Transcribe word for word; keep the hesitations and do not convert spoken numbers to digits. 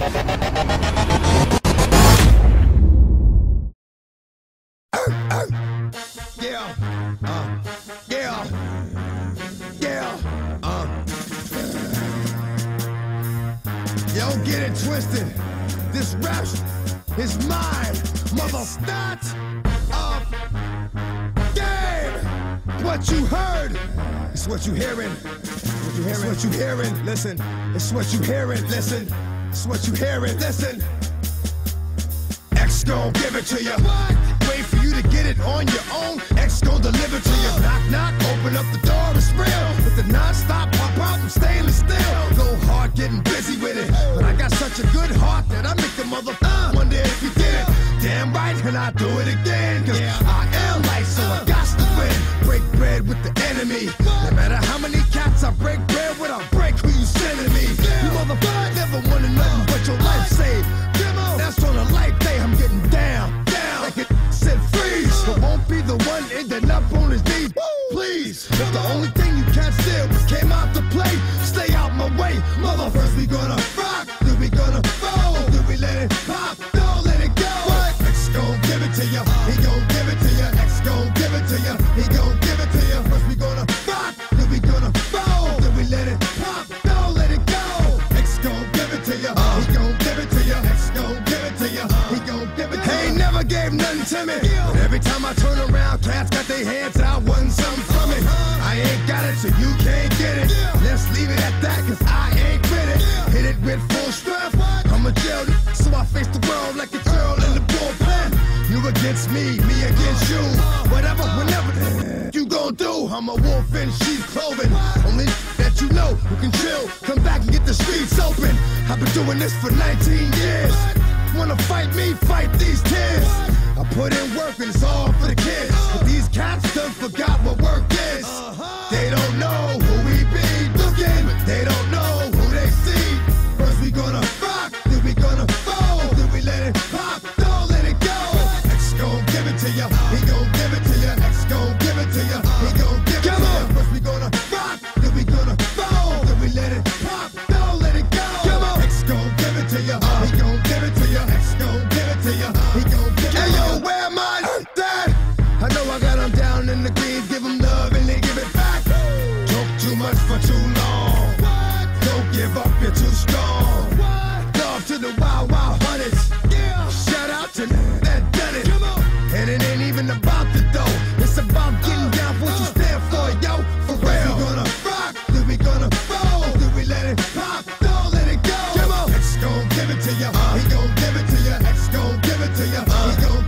Yeah, uh, yeah, yeah, uh. Yo, get it twisted. This rap is mine, mother. Not a game. What you heard, it's what you hearing. What you hearing? It's what you hearing. Listen, it's what you hearing. Listen, it's what you hearing. Listen. X gon' give it to you. Wait for you to get it on your own. X gon' deliver to you. Knock, knock, open up the door, it's real. With the non-stop pop out from stainless steel. Go hard, getting busy with it. But I got such a good heart that I make the mother uh, wonder if you did it. Damn right, and I do it again. Cause yeah. I am light, so I got to win. Break bread with the enemy. No matter how many cats I break bread with, I'll break who you sending me. You motherfucker never wanted nothing but your life saved. That's on a life day, I'm getting down, down. Like it said freeze, but won't be the one ending up on his knees. Please, if the only thing you can't steal came out to play, stay out my way. Mother, first we gonna rock, then we gonna roll, then we let it pop, don't let it go. X gon' give it to ya, he gon' give it to ya. X gon' give it to ya, he gon' give it to ya. First we gonna rock, then we gonna roll, then we let it pop, don't let it go. X gon' give it to ya, he gon' give it to ya. X gon' he gon' give it to He ain't never gave nothing to me. But every time I turn around, cats got their hands out, wanting something from it. I ain't got it, so you can't get it. Let's leave it at that, cause I ain't with it. Hit it with full strength. I'm a jail, so I face the world like a girl in the bullpen. You against me, me against you. Whatever, whenever you gon' do. I'm a wolf in sheep's clothing. Only that you know who can chill. Come back and get the streets open. I've been doing this for nineteen years. Wanna fight me, fight these tears. I put in work and it's all for the kids. But these cats done forgot what work is. They don't know who we be looking. They don't know who they see. First we gonna rock, then we gonna fold, then we let it pop, don't let it go. X gon' give it to ya, he gon' give it to ya. X gon' give it to ya, he gon' give it to ya. First we gonna rock, then we gonna fold, then we let it pop, don't let it go. X gon' give it to ya, he gon' give it to ya. X gon' give it to ya, he gon' give it to ya. Hey yo, where am I? Dad, I know I got them down in the greens, give them love and they give it back. Talk too much for too long. Don't give up, you're too strong. Love to the wild, wild hunters. Shout out to that done it. And it ain't even about the dough. It's about getting down for what you stand for, yo. For real. We gonna rock, then we gonna roll, then we let it pop, don't let it go. X gon' give it to ya, he gon' give it to ya. X gon' give it to ya, he gon'